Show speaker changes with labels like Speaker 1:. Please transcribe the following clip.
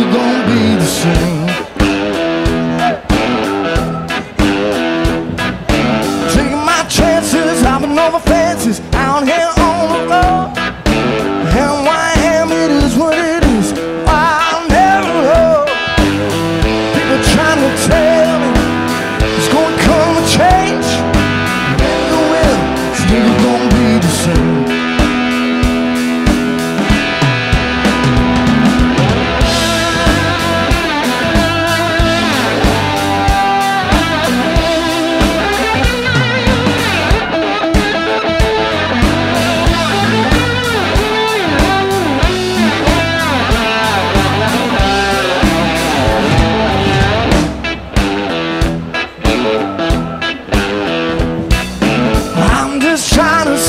Speaker 1: never gonna be the same. Taking my chances, hopping over fences, out here on the road. And why I am, it is what it is. I'll never know. People trying to tell me it's gonna come a change. Never will, it's never gonna be the same. Trying to